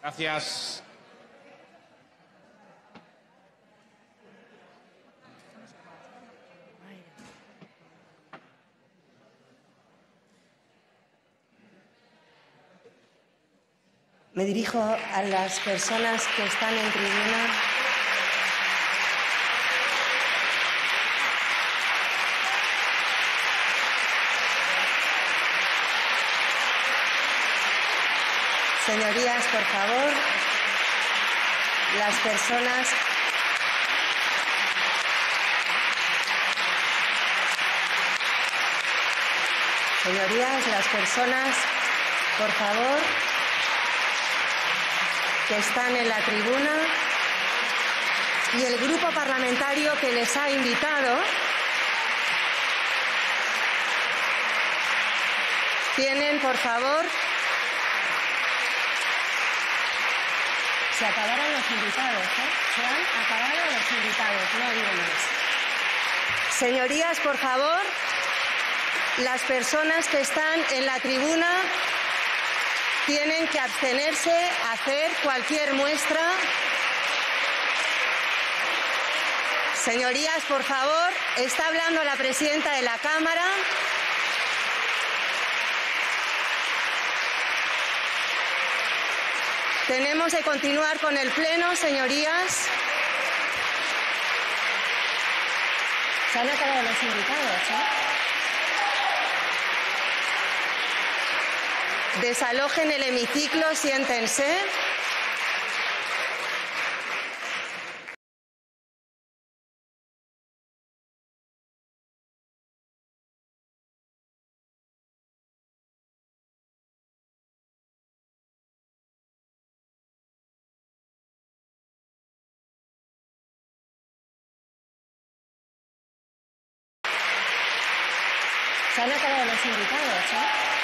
Gracias. Me dirijo a las personas que están en tribuna. Señorías, por favor, las personas por favor, que están en la tribuna y el grupo parlamentario que les ha invitado tienen, por favor. Se acabaron los invitados, ¿eh? Se han acabado los invitados, no digo más. Señorías, por favor, las personas que están en la tribuna tienen que abstenerse a hacer cualquier muestra. Señorías, por favor, está hablando la presidenta de la Cámara. Tenemos que continuar con el pleno, señorías. Se han acabado los invitados, ¿eh? Desalojen el hemiciclo, siéntense. Se han acabado los invitados, ¿eh?